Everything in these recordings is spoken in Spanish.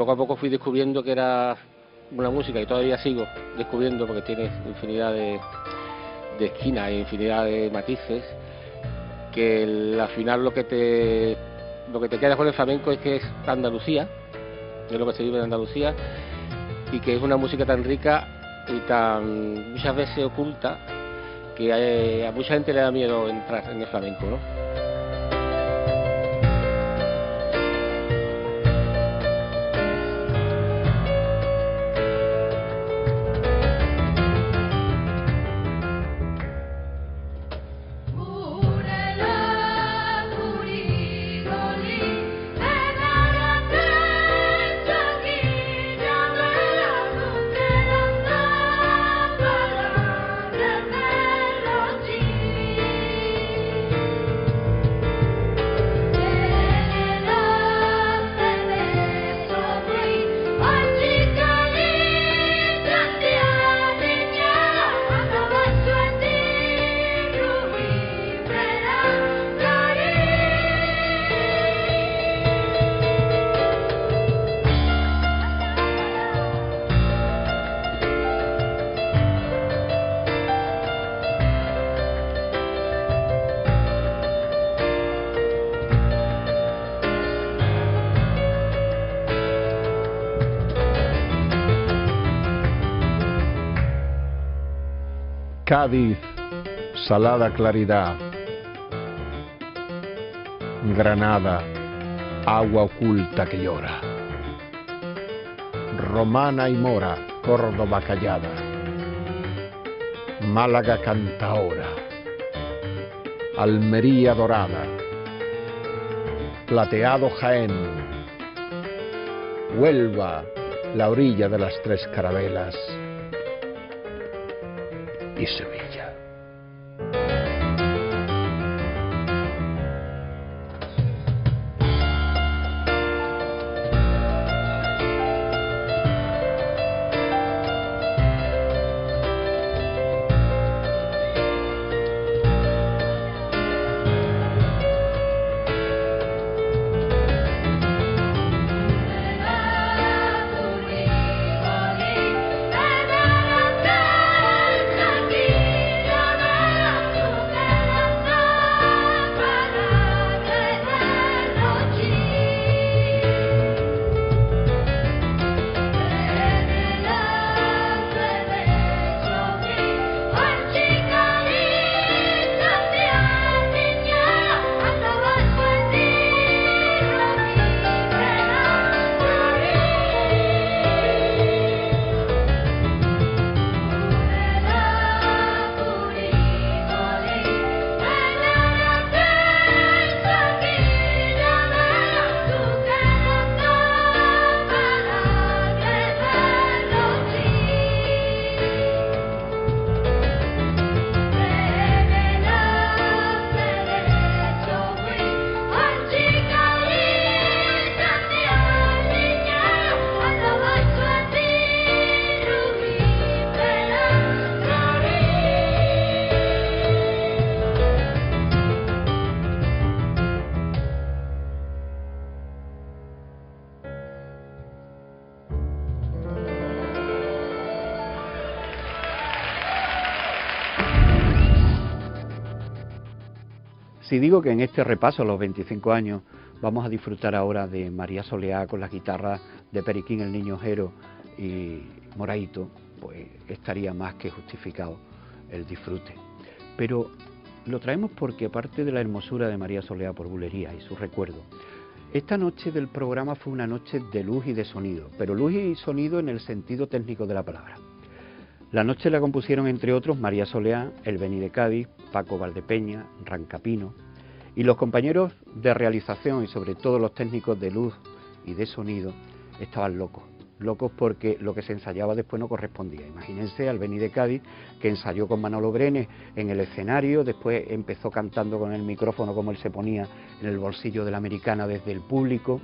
poco a poco fui descubriendo que era una música, y todavía sigo descubriendo porque tiene infinidad de esquinas e infinidad de matices, que al final lo que te queda con el flamenco es que es Andalucía, es lo que se vive en Andalucía, y que es una música tan rica y tan muchas veces oculta que a mucha gente le da miedo entrar en el flamenco, ¿no? Cádiz, salada claridad. Granada, agua oculta que llora. Romana y Mora, Córdoba callada. Málaga canta ahora. Almería dorada. Plateado Jaén. Huelva, la orilla de las tres carabelas. Y Sevilla. Si digo que en este repaso a los 25 años vamos a disfrutar ahora de María Soleá con las guitarras de Periquín el Niño Jero y Moraito, pues estaría más que justificado el disfrute. Pero lo traemos porque, aparte de la hermosura de María Soleá por bulería y su recuerdo, esta noche del programa fue una noche de luz y de sonido, pero luz y sonido en el sentido técnico de la palabra. La noche la compusieron, entre otros, María Soleá, El Beni de Cádiz, Paco Valdepeña, Rancapino, y los compañeros de realización y sobre todo los técnicos de luz y de sonido estaban locos porque lo que se ensayaba después no correspondía. Imagínense al Beni de Cádiz, que ensayó con Manolo Brenes en el escenario, después empezó cantando con el micrófono como él se ponía en el bolsillo de la americana desde el público,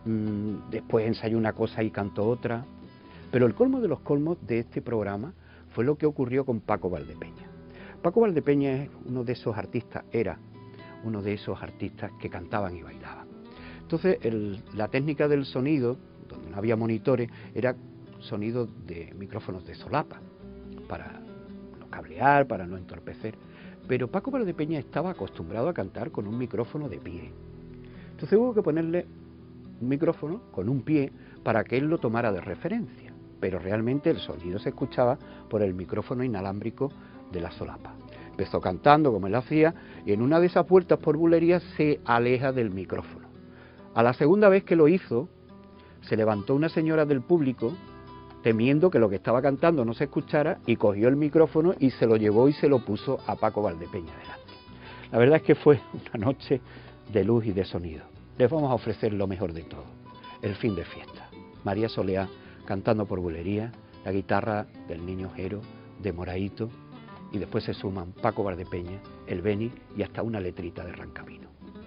después ensayó una cosa y cantó otra. Pero el colmo de los colmos de este programa fue lo que ocurrió con Paco Valdepeña. Paco Valdepeña es uno de esos artistas, era uno de esos artistas que cantaban y bailaban. Entonces la técnica del sonido, donde no había monitores, era sonido de micrófonos de solapa, para no cablear, para no entorpecer. Pero Paco Valdepeña estaba acostumbrado a cantar con un micrófono de pie. Entonces hubo que ponerle un micrófono con un pie para que él lo tomara de referencia, pero realmente el sonido se escuchaba por el micrófono inalámbrico de la solapa. Empezó cantando como él hacía y en una de esas vueltas por bulería se aleja del micrófono. A la segunda vez que lo hizo, se levantó una señora del público temiendo que lo que estaba cantando no se escuchara y cogió el micrófono y se lo llevó y se lo puso a Paco Valdepeña delante. La verdad es que fue una noche de luz y de sonido. Les vamos a ofrecer lo mejor de todo, el fin de fiesta. María Soleá cantando por bulería, la guitarra del Niño Jero, de Moraito, y después se suman Paco Valdepeña, el Beni y hasta una letrita de Rancamino.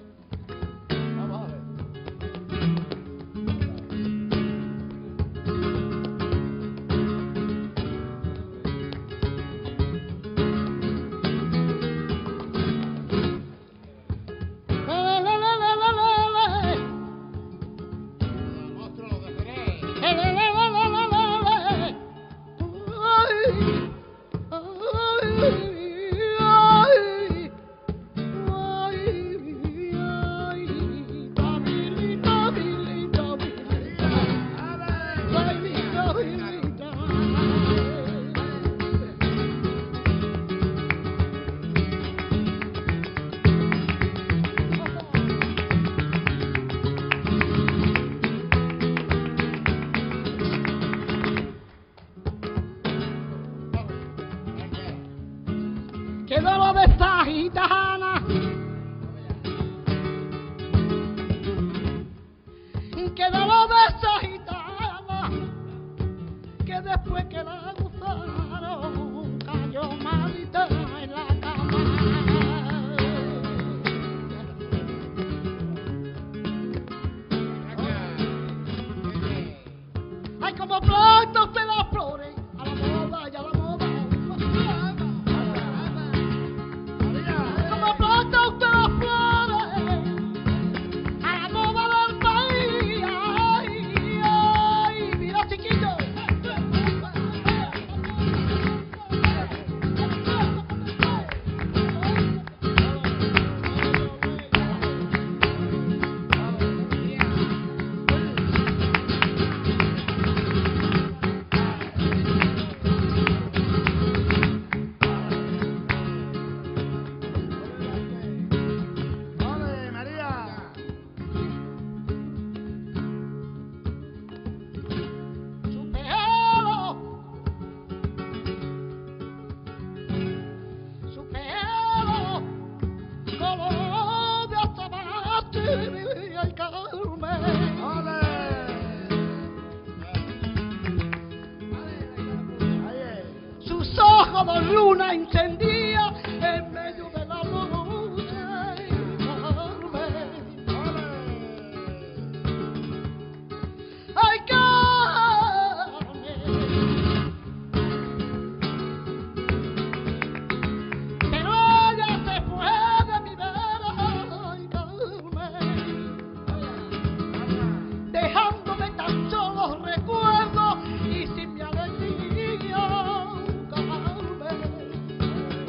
Quedó lo de esta gitana, quedó lo de esta gitana, que después que la gustaron cayó malita en la cama. Ay, como planta usted las flores, a la moda y a la moda. Sus ojos de luna encendía en medio de la noche. Ay, Carmen, pero ella se fue de mi vera. Ay, Carmen, dejándome tan solo recuerdos y sin mi alegría.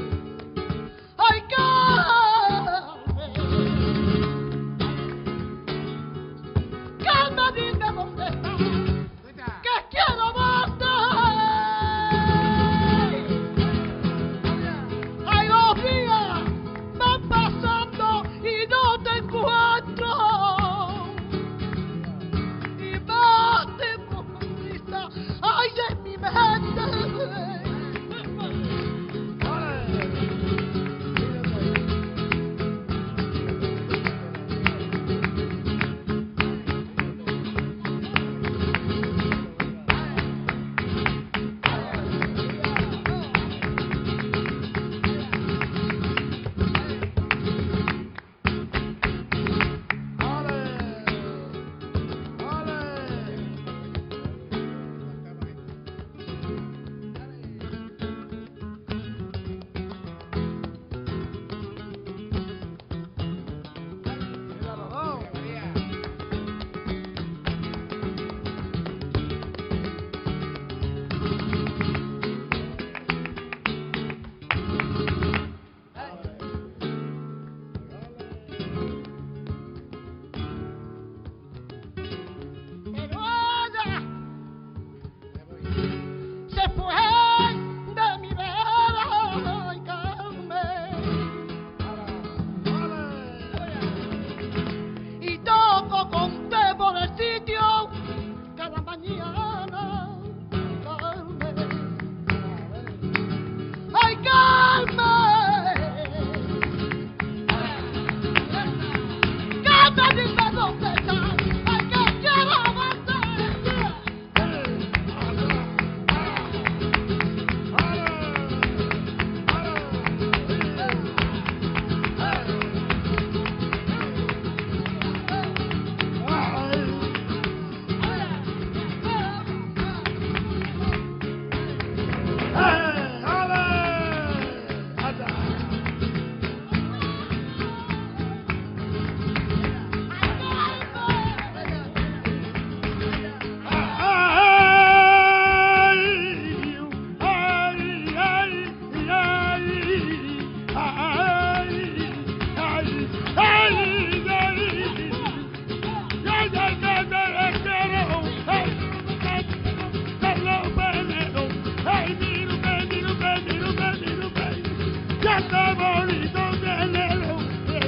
qué bonito tenerlo.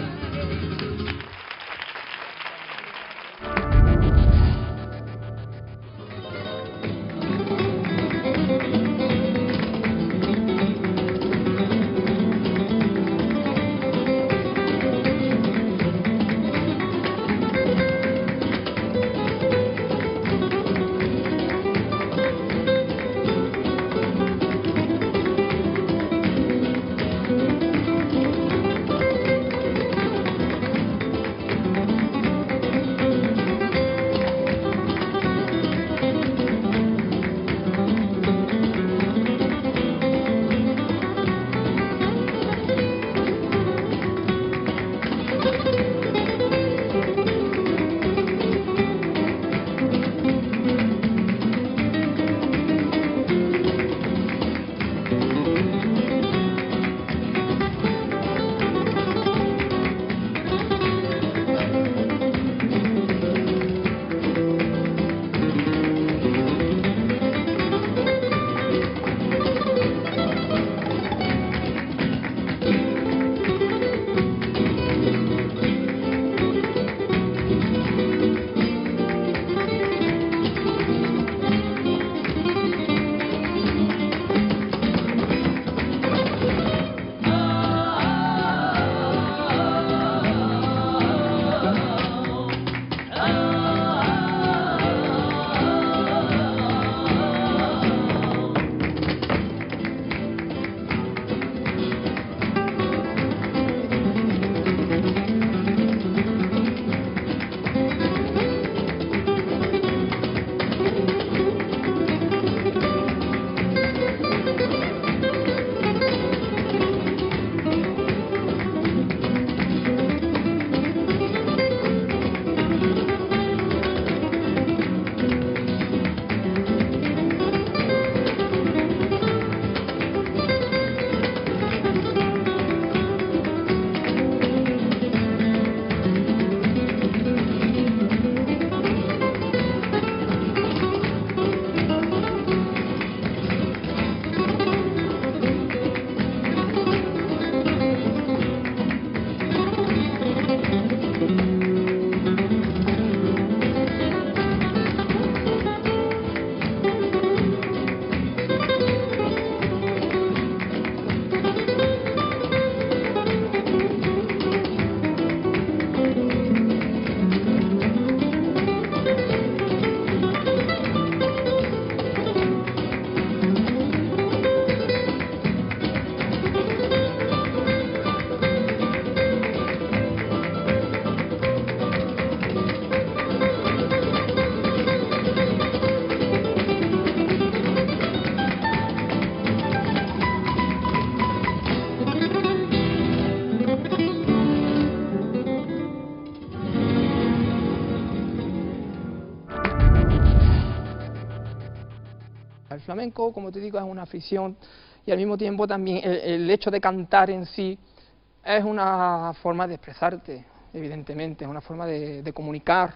El flamenco, como te digo, es una afición y al mismo tiempo también el hecho de cantar en sí es una forma de expresarte, evidentemente, es una forma de comunicar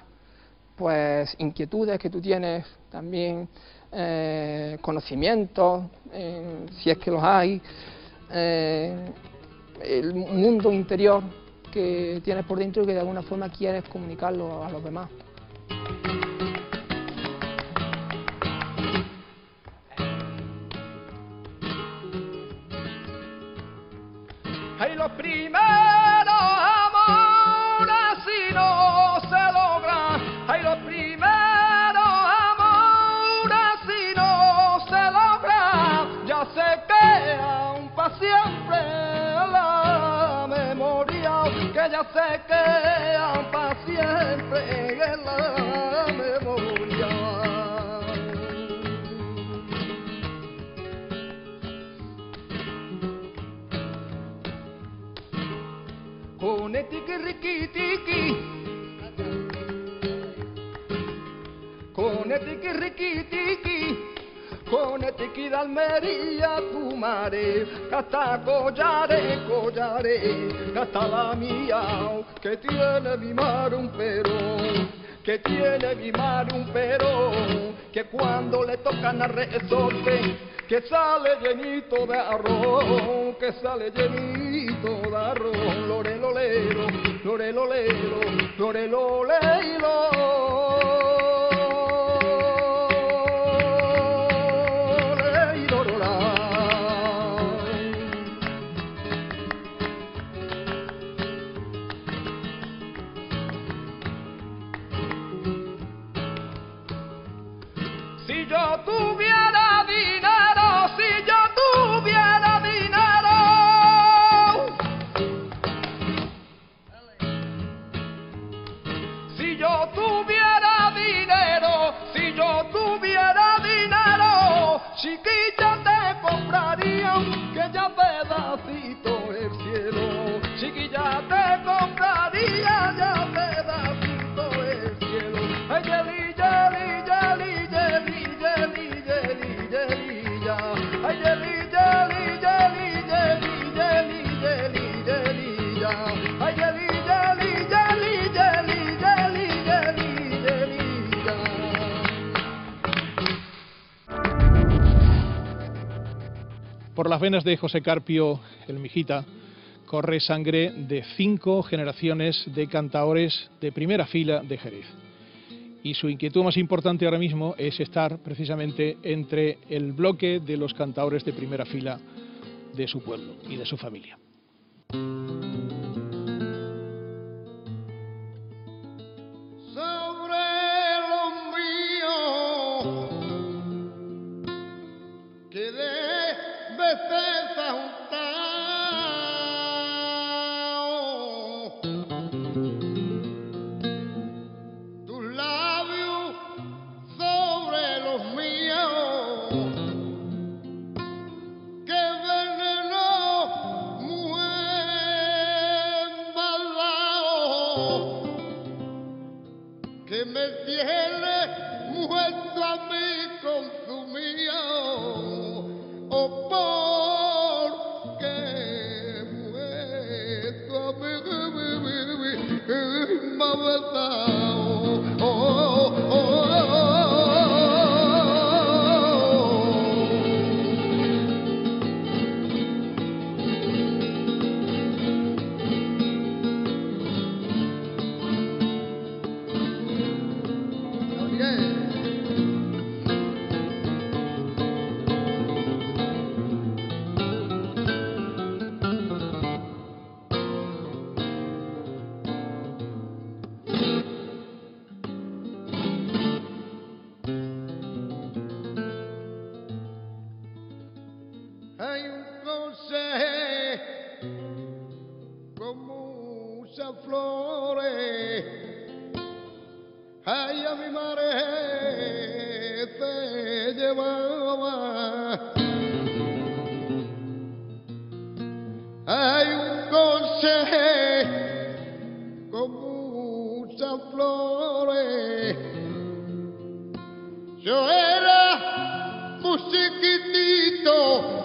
pues inquietudes que tú tienes, también conocimientos, si es que los hay, el mundo interior que tienes por dentro y que de alguna forma quieres comunicarlo a los demás. Hay los primeros amores si no se logran, hay los primeros amores si no se logran, ya se quedan para siempre en la memoria, que ya se quedan para siempre en la memoria. Con el tiqui riqui tiqui, con el tiqui riqui tiqui, con el tiqui de Almería tu mare, casta collare, collare, casta la mía, que tiene mi mar un pero, que tiene mi mar un pero, que cuando le tocan a resorte, que sale llenito de arroz, que sale llenito de arroz. Lorelolero, lorelolero, lorelolero. Si yo tuviera dinero, si yo tuviera dinero, si yo tuviera dinero, si yo tuviera dinero, chiquilla te compraría que ya pedacito el cielo, chiquilla te compraría ya pedacito el cielo. Ay, yeli, yeli, yeli, yeli, yeli, yeli, yeli, ya. Ay, yeli, yeli, yeli, yeli, yeli, yeli, yeli, ya. Ay, yeli, yeli, yeli, yeli, yeli, yeli, yeli, ya. Por las venas de José Carpio, el Mijita, corre sangre de 5 generaciones de cantaores de primera fila de Jerez. Y su inquietud más importante ahora mismo es estar precisamente entre el bloque de los cantaores de primera fila de su pueblo y de su familia. Sobre los míos que debe ser juntado, tus labios sobre los míos, que veneno mujer malvado, que me tiene muerto a mí consumido, o porque muerto a mí me ha Hay un consejo con muchas flores, ay, a mi madre se llevaba. Hay un consejo con muchas flores, yo era muy chiquitito,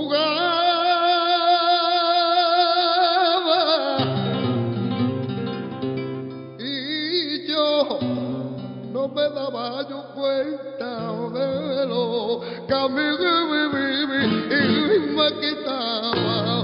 jugaba y yo no me daba yo cuenta de lo que a mí me quitaba.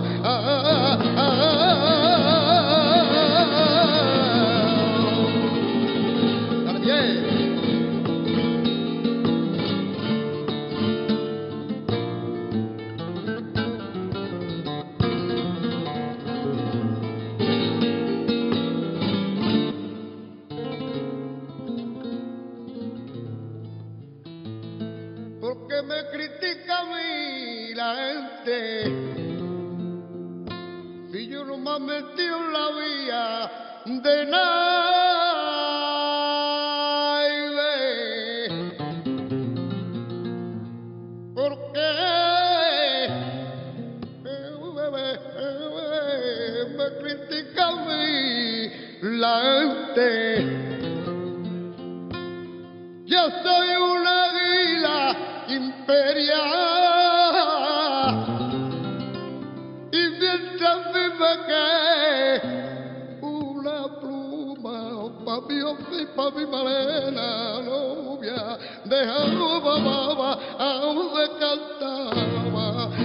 Porque me critica a mí la gente si yo no me metí en la vía de nadie. Porque me critica a mí la gente. Yo soy una águila imperial y mientras vive que una pluma pa' mi ojo y pa' mi malena no voy a dejar de cantar.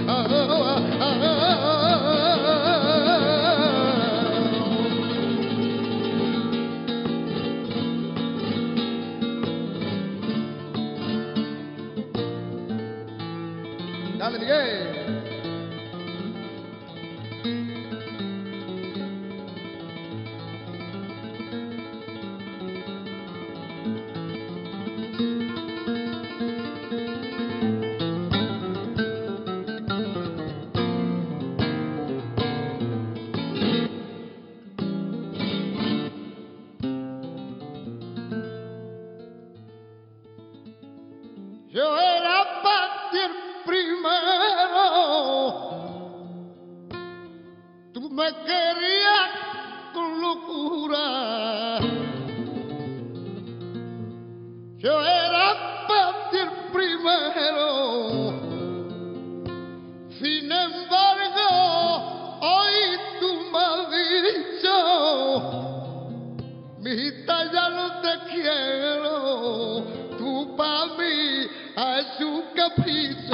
Dale, Miguel. Yo era partir primero, tú me querías con locura. Yo era partir primero, sin embargo, hoy tú me has dicho, mijita, ya no te quiero, tú para mí es un capricho.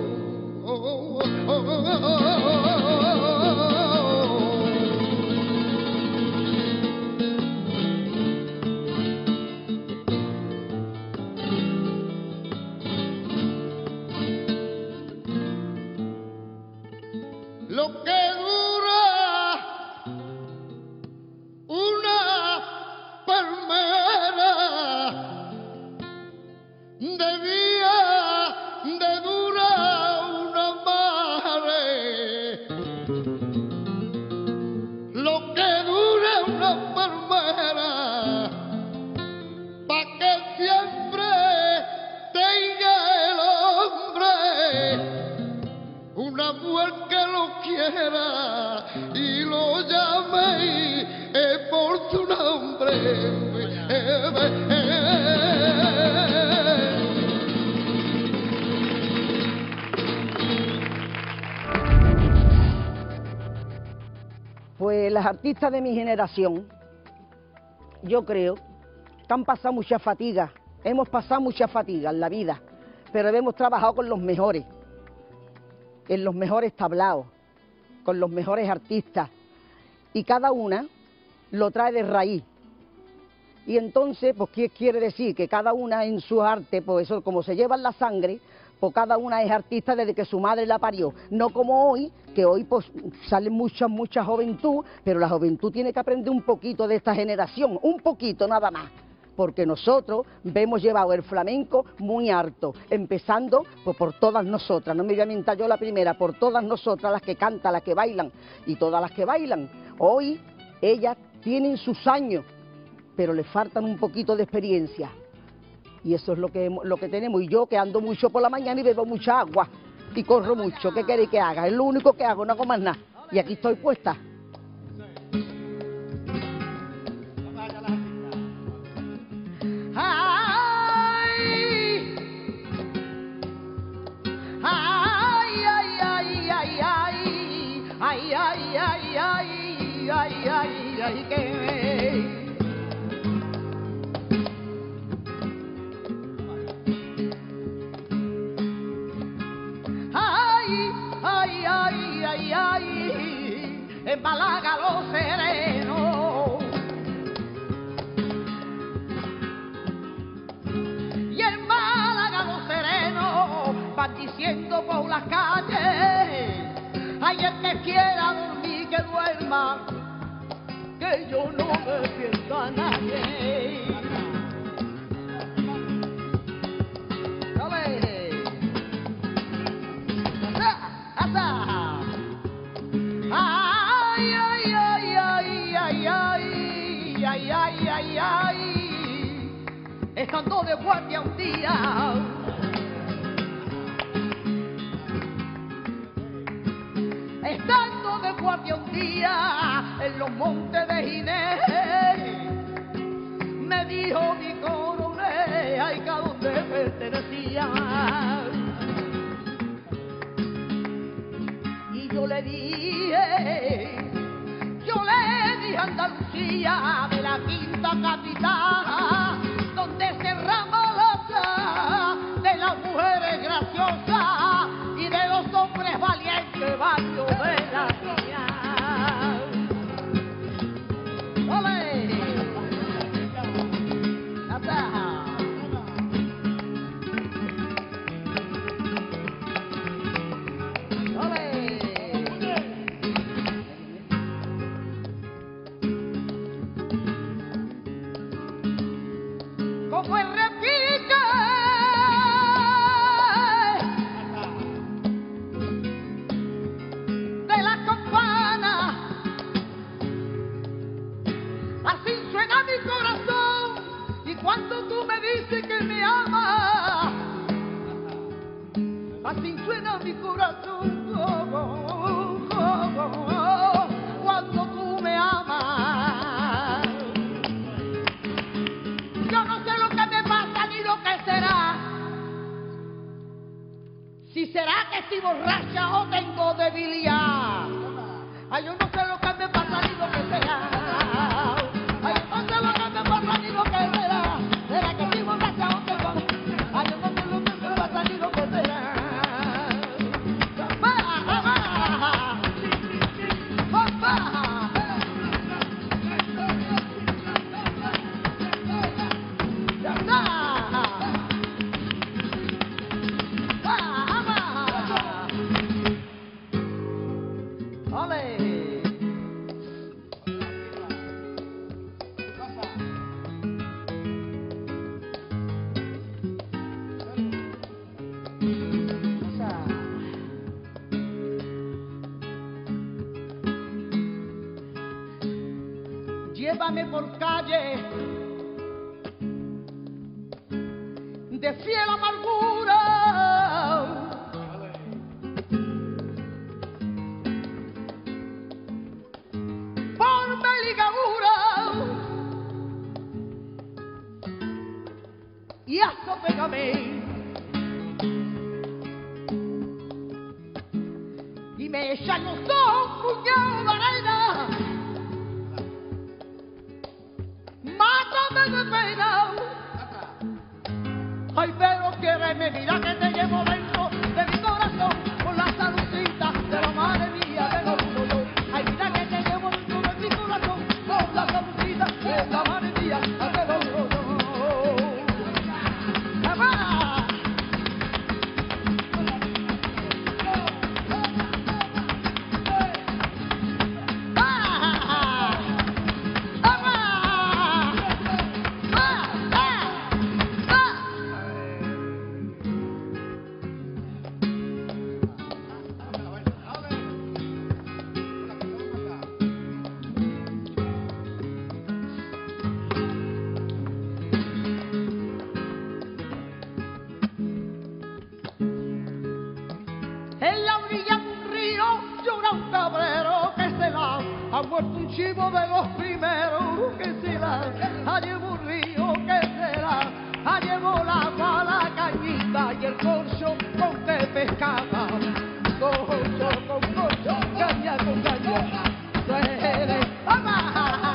Lo que dura una palmera debía de durar una mare. Lo que dura una palmera, pa' que siempre tenga el hombre una mujer que lo quiera y lo llame por su nombre. Pues las artistas de mi generación, yo creo que han pasado mucha fatiga, hemos pasado mucha fatiga en la vida, pero hemos trabajado con los mejores, en los mejores tablaos, con los mejores artistas, y cada una lo trae de raíz. Y entonces, pues, ¿qué quiere decir? Que cada una en su arte, pues eso, como se lleva en la sangre, pues cada una es artista desde que su madre la parió. No como hoy, que hoy pues sale mucha juventud, pero la juventud tiene que aprender un poquito de esta generación, un poquito nada más. Porque nosotros hemos llevado el flamenco muy harto, empezando pues, por todas nosotras, no me voy a mentar yo la primera, por todas nosotras, las que cantan, las que bailan, y todas las que bailan. Hoy ellas tienen sus años, pero les faltan un poquito de experiencia. Y eso es lo que tenemos. Y yo que ando mucho por la mañana y bebo mucha agua y corro mucho, ¿qué queréis que haga? Es lo único que hago, no hago más nada. Y aquí estoy puesta. En Málaga los serenos y en Málaga los serenos van diciendo por las calles, hay el que quiera dormir que duerma, que yo no me pierdo a nadie. Estando de guardia un día, estando de guardia un día en los montes de Ginés, me dijo mi coronel, ay, que a donde pertenecía. Y yo le dije a Andalucía, de la quinta capital, donde se rama la de las mujeres graciosas y de los hombres valientes. barrio de la mía. ¡Ole! ¡Ata! ¡Ole! Como el repique de la campana, así suena mi corazón. Y cuando tú me dices que me amas, así suena mi corazón. Cuando tú me amas, yo no sé lo que me pasa ni lo que será. Si será que estoy borracha o tengo debilidad. Ay, yo no sé lo que me pasa ni lo que será. Ay, yo no sé lo que me pasa ni lo que será. ¿Será que estoy borracha o tengo? Ay, yo no sé lo que me pasa ni lo que será. Llévame por calle de fiel amargura, ponme ligadura y hasta pégame y me echan los dos puñados de arena. Mátame de pena. Ay, pero quiéreme, mira que te llevo dentro de mi corazón con la saludcita de la madre mía que no dudo yo. Ay, mira que te llevo dentro de mi corazón con la saludcita de la madre mía que no dudo yo. ¡Mamá! En la orilla de un río llora un cabrero que se la ha muerto un chivo de los primeros que se la ha llevado un río que se la ha llevado la mala cañita y el corcho con que pescaba. Corcho con corcho, caña con caña, duele, ¡mamá!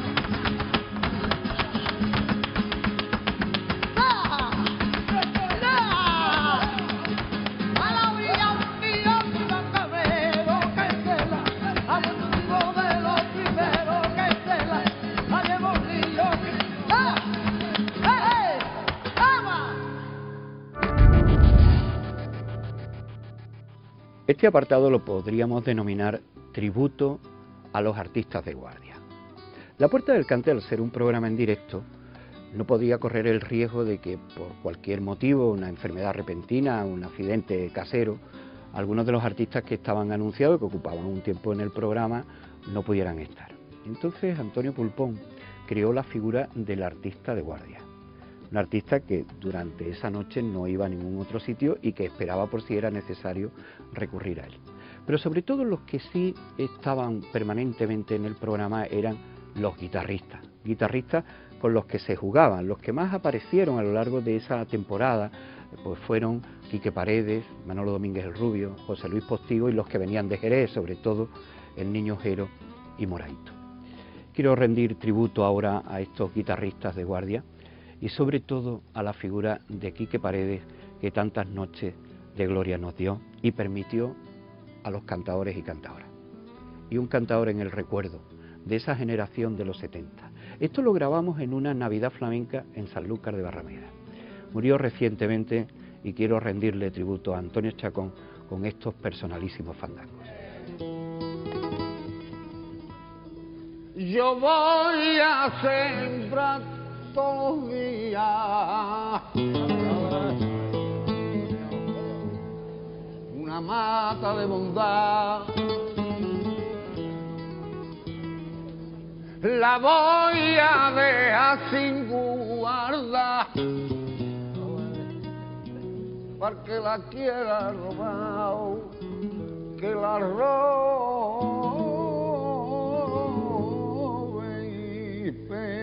Este apartado lo podríamos denominar tributo a los artistas de guardia. La Puerta del Cante, al ser un programa en directo, no podía correr el riesgo de que por cualquier motivo, una enfermedad repentina, un accidente casero, algunos de los artistas que estaban anunciados, que ocupaban un tiempo en el programa, no pudieran estar. Entonces Antonio Pulpón creó la figura del artista de guardia. Un artista que durante esa noche no iba a ningún otro sitio y que esperaba por si era necesario recurrir a él. Pero sobre todo los que sí estaban permanentemente en el programa eran los guitarristas con los que se jugaban. Los que más aparecieron a lo largo de esa temporada pues fueron Quique Paredes, Manolo Domínguez el Rubio, José Luis Postigo y los que venían de Jerez, sobre todo el Niño Jero y Moraito. Quiero rendir tributo ahora a estos guitarristas de guardia y sobre todo a la figura de Quique Paredes, que tantas noches de gloria nos dio y permitió a los cantadores y cantadoras. Y un cantador en el recuerdo de esa generación de los 70. Esto lo grabamos en una Navidad flamenca en Sanlúcar de Barrameda. Murió recientemente y quiero rendirle tributo a Antonio Chacón con estos personalísimos fandangos. Yo voy a sembrar todos los días una mata de bondad. La voy a dejar sin guardar para que la quiera robar, que la robe,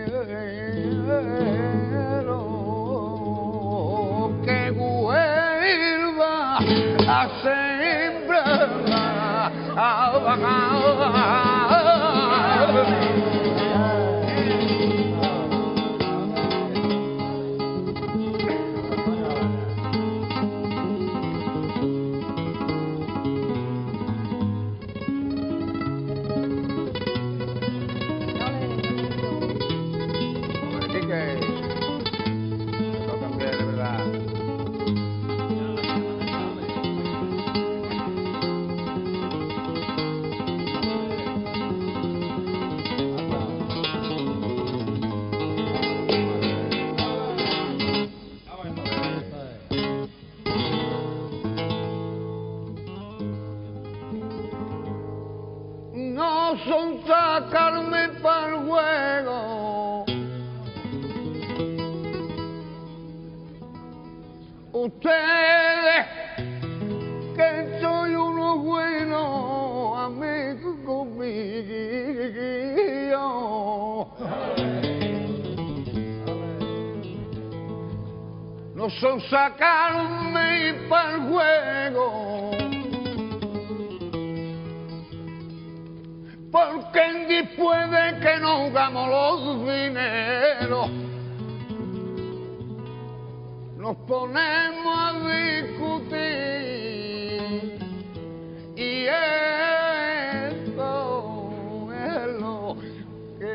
pero que vuelva a sembrarla, no son sacarme para el juego. Ustedes, que soy uno bueno, amigo conmigo. No son sacarme para el juego. Porque después de que nos hagamos los dineros, nos ponemos a discutir, y esto es lo que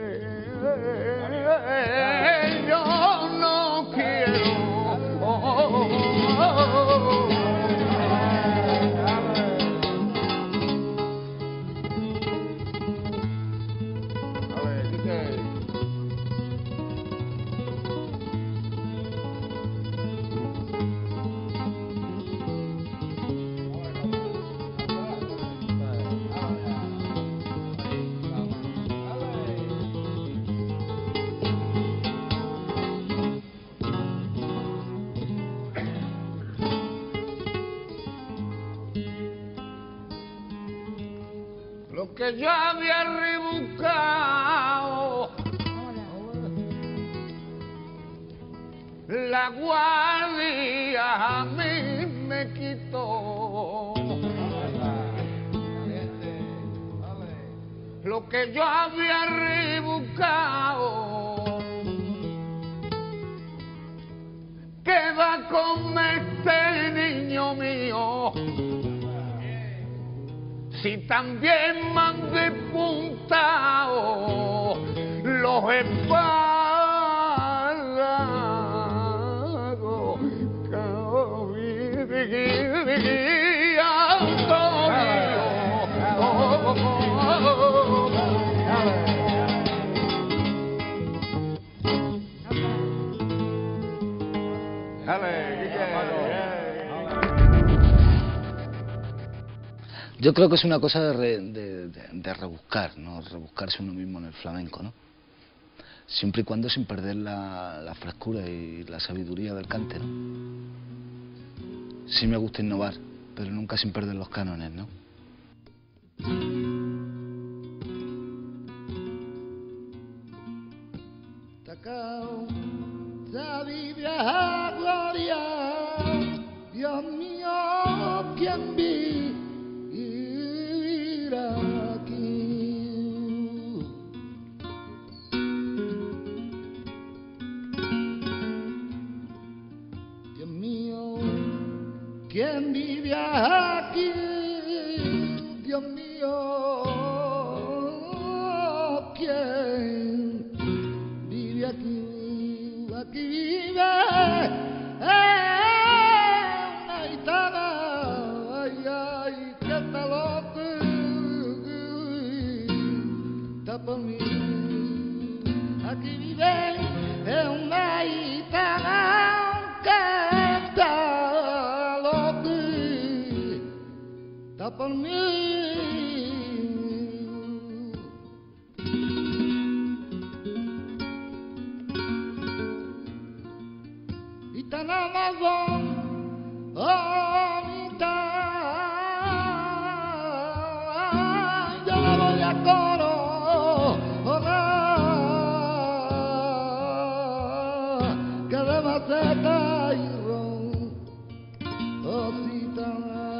yo no quiero. Lo que yo había rebuscado, la guardia a mí me quitó. Lo que yo había rebuscado, que va con este niño mío. Si también me han despuntado los espárragos, Yo creo que es una cosa de rebuscar, ¿no? Rebuscarse uno mismo en el flamenco, ¿no? Siempre y cuando sin perder la frescura y la sabiduría del cante, ¿no? Sí me gusta innovar, pero nunca sin perder los cánones, ¿no? Dios mío, ¿quién vivirá aquí? Dios mío, ¿quién vive aquí? por mí. Aquí vive una gitana que está loquita por mí. Gitana Amazon, bonita, yo la voy a coronar, que de maceta y ron, cosita.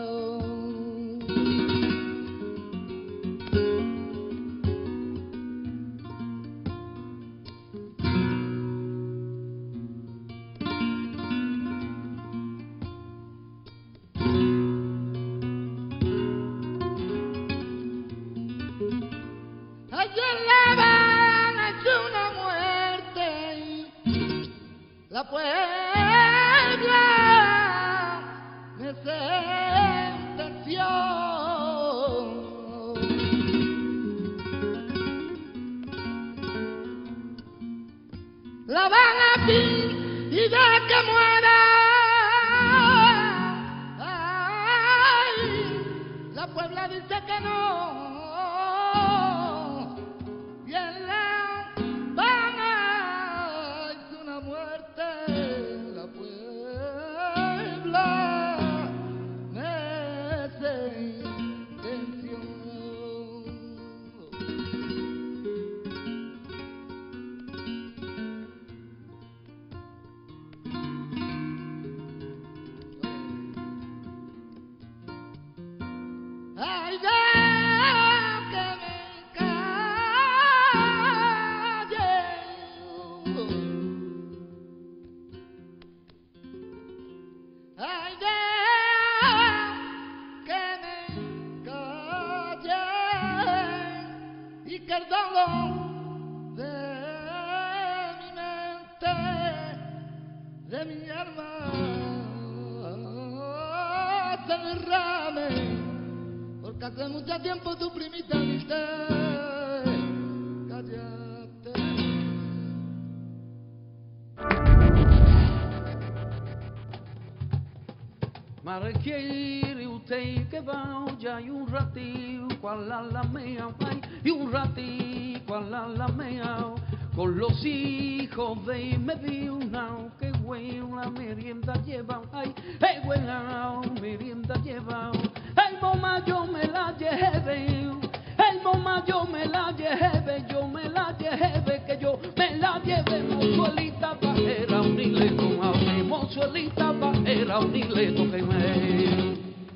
Ayer la van a hecho una muerte, la Puebla me sentenció. La van a fin y de que muera. Ay, la Puebla dice que no. Ay, ya que me calle. Ay, ya que me calle. Y que el dolor de mi mente, de mi alma, se derrame. Porque hace mucho tiempo tu primita dice, cállate. Mare quiere usted que vaya y un ratito a la alamea, y un ratito a la alamea, con los hijos de Medina, que buena merienda llevan, ay, buena merienda llevan. El mamá yo me la lleve, el mamá yo me la lleve, yo me la lleve, que yo me la lleve, mozuelita bajera, un hileto, mozuelita bajera, un hileto que me...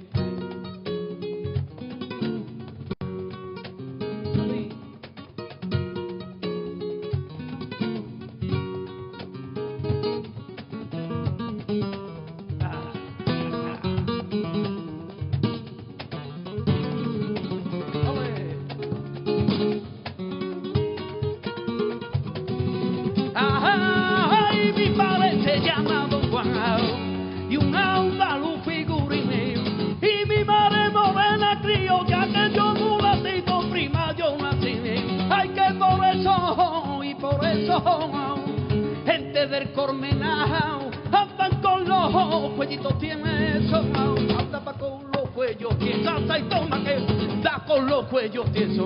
Gente del Cormenao, andan con los cuellitos tiesos, anda pa' con los cuellos tiesos, hasta y toma que da con los cuellos tiesos.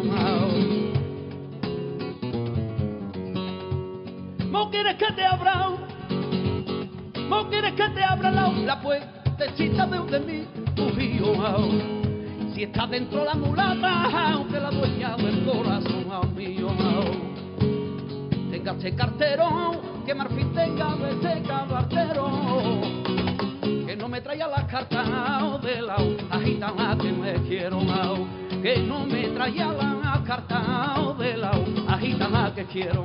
¿No quieres que te abra? ¿No quieres que te abra la puertecita de mi bujío? Si está dentro la mulata, que la dueña del corazón mío. Téngase cartero, que Marfil tenga ese cartero, que no me traiga las cartas de la agitana que me quiero, que no me traiga las cartas de la agitana que quiero.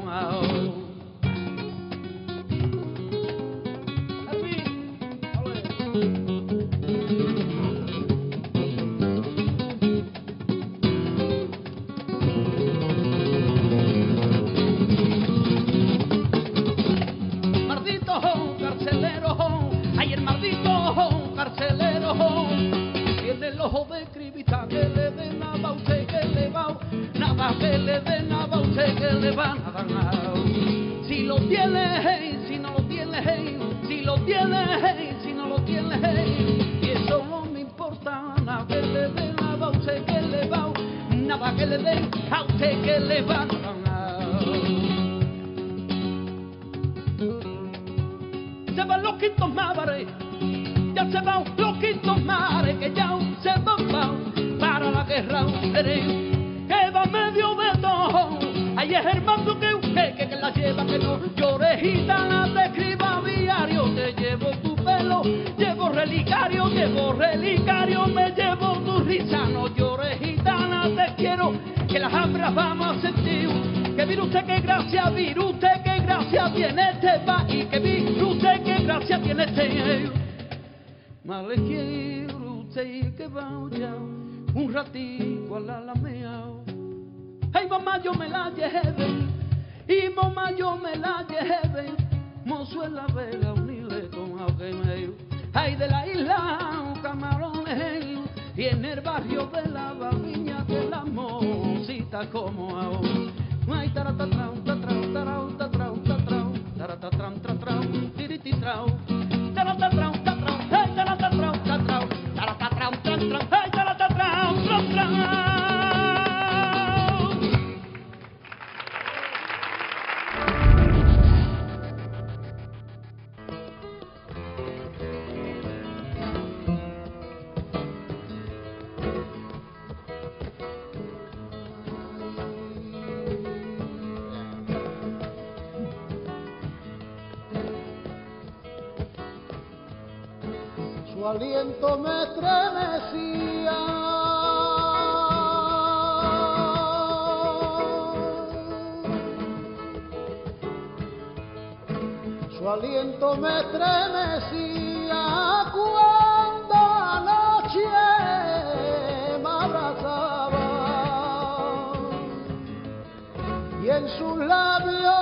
Tiene el ojo de cribita, que le den nada a usted, que le va, nada que le den nada a usted. usted que le van a dar. Si lo tiene, hey, si no lo tiene, hey, si lo tiene, hey, si no lo tiene, hey, y eso no me importa, nada que le den, nada a usted que le va, nada que le den, a usted que le van a dar. Se van los quintos mares, ya se van los quintos mares, que ya se van para la guerra, que va medio de todo. Ahí es hermano que la lleva, que no llores gitana, te escriba diario, te llevo tu pelo, llevo relicario, me llevo tu risa, no llores gitana, te quiero, que las hambras vamos a sentir, que mire usted qué gracia, mire usted qué gracia tiene este país, que mire usted qué gracia tiene este. Más le quiero usted que vaya un ratico a la Alameda. Ay, mamá, yo me la lleve, y mamá, yo me la lleve, mozo en la vega, unirle con Auquemeo. Ay, de la isla, Camarones, y en el barrio de la Baviña, de la mocita como ahora. Ay, taratatrau, tatrau, tarau, tatrau, tatrau, taratatrau, tatrau, tirititrau, taratatrau, tatrau, ay, taratatrau, tatrau, taratatrau, tatrau, ay, taratatrau, tatrau. Su aliento me estremecía, su aliento me estremecía cuando anoche me abrazaba y en sus labios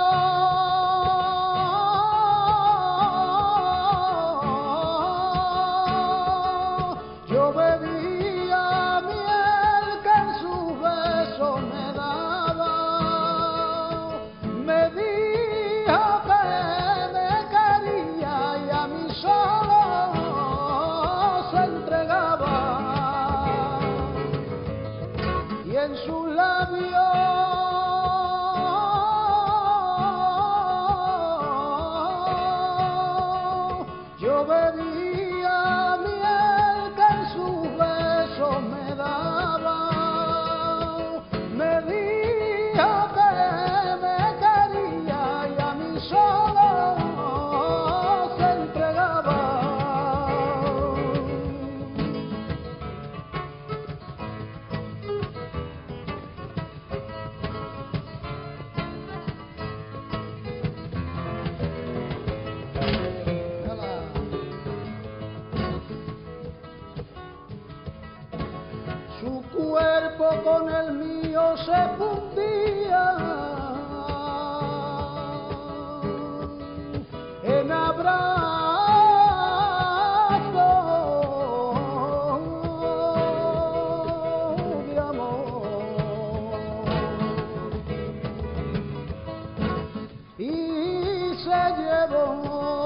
con el mío se fundía en abrazo de amor y se llevó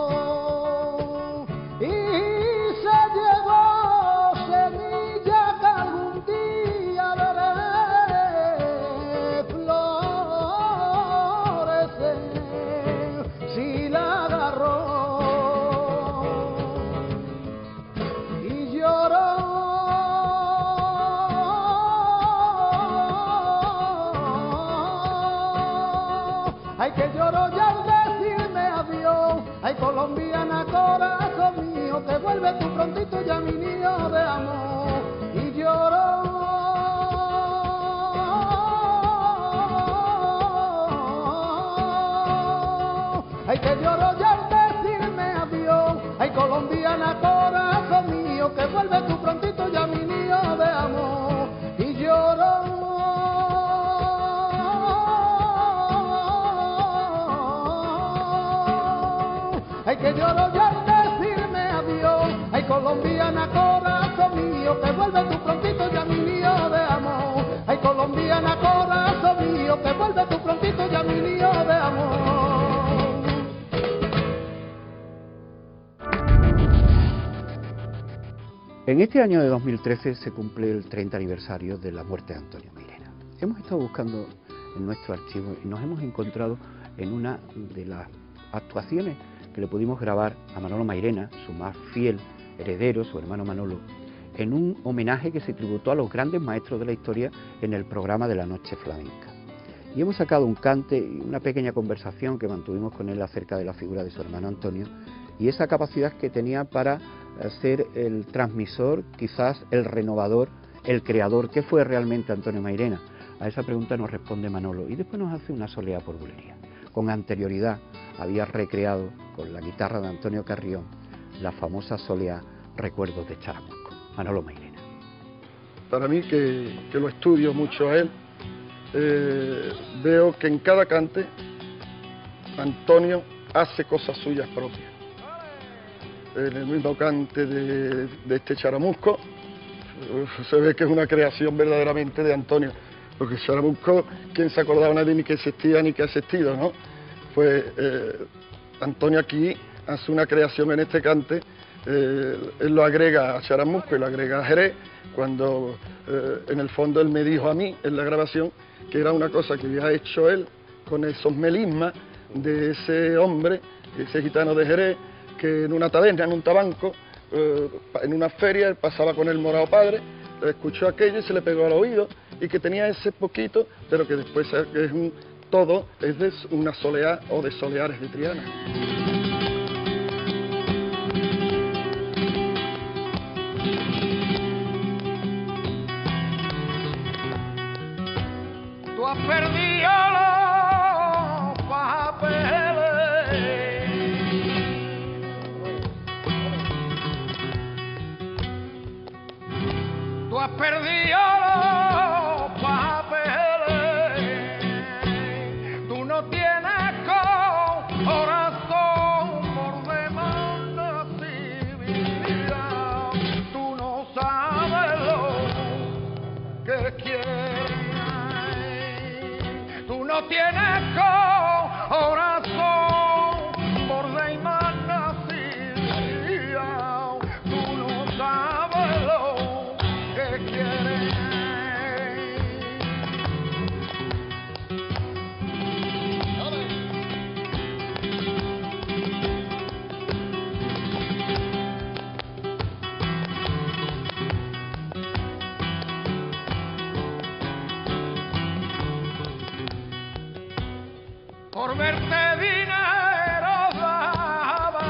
que lloro ya al decirme adiós. Ay, colombiana, corazón mío, que vuelve tú prontito ya mi niño de amor. Y lloro, ay, que lloro ya al decirme adiós. Ay, colombiana, corazón mío, que vuelve tú prontito ya mi niño de amor. Y lloro, ay, que lloro ya al decirme adiós. Ay, colombiana, corazón mío, que vuelve tú prontito ya mi niño de amor. Ay, colombiana, corazón mío, que vuelve tú prontito. En este año de 2013 se cumple el 30 aniversario de la muerte de Antonio Mairena. Hemos estado buscando en nuestro archivo y nos hemos encontrado en una de las actuaciones que le pudimos grabar a Manolo Mairena, su más fiel heredero, su hermano Manolo, en un homenaje que se tributó a los grandes maestros de la historia en el programa de la Noche Flamenca. Y hemos sacado un cante y una pequeña conversación que mantuvimos con él acerca de la figura de su hermano Antonio y esa capacidad que tenía para ser el transmisor, quizás el renovador, el creador. ¿Qué fue realmente Antonio Mairena? A esa pregunta nos responde Manolo y después nos hace una soleá por bulería. Con anterioridad había recreado con la guitarra de Antonio Carrión la famosa soleá Recuerdos de Charamusco. Manolo Mairena. Para mí, que lo estudio mucho a él, veo que en cada cante Antonio hace cosas suyas propias. En el mismo cante de este Charamusco se ve que es una creación verdaderamente de Antonio, porque Charamusco, ¿quién se acordaba? Nadie ni que existía ni que ha existido, ¿no? Pues Antonio aquí hace una creación en este cante. Él lo agrega a Charamusco y lo agrega a Jerez, cuando en el fondo él me dijo a mí en la grabación que era una cosa que había hecho él con esos melismas de ese hombre, ese gitano de Jerez, que en una taberna, en un tabanco, en una feria, él pasaba con el morado padre, escuchó aquello y se le pegó al oído, y que tenía ese poquito, pero que después es todo es de una soleá o de soleares de Triana. Tú has perdido los papeles, tú has perdido los papeles, tú no tienes corazón por demanda civil, tú no sabes lo que quieres. No tienes corazón por demás nacida, tú no sabes lo que quieres. Por verte dinero daba,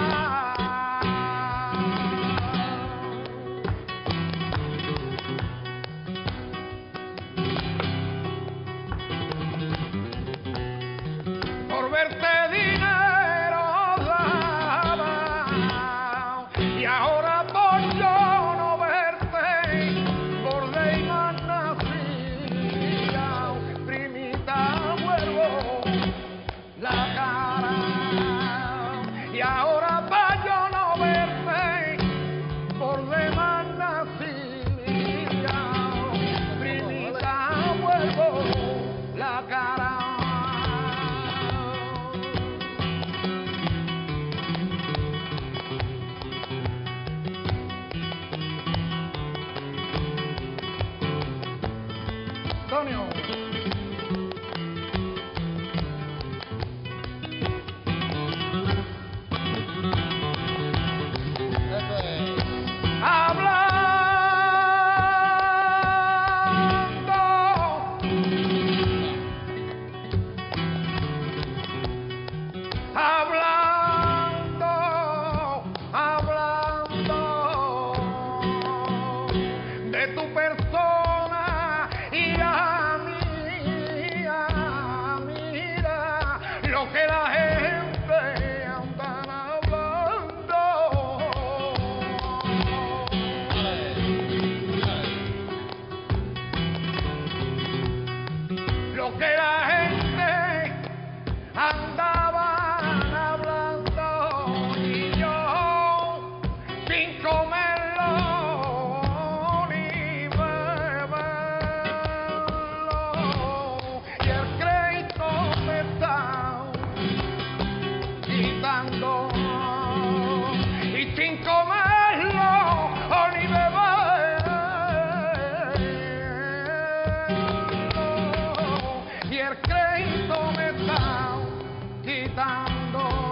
por verte dinero daba, y ahora por yo no verte, por ley más nacida, primita vuelvo la cara, y ahora pa' yo no verte por demás nacida, primita vuelvo la cara. Antonio. Y sin comerlo o ni beber. gritando.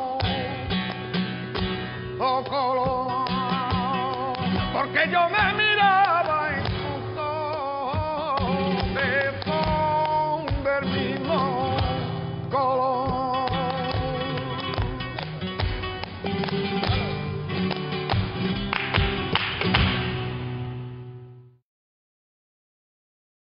Porque yo me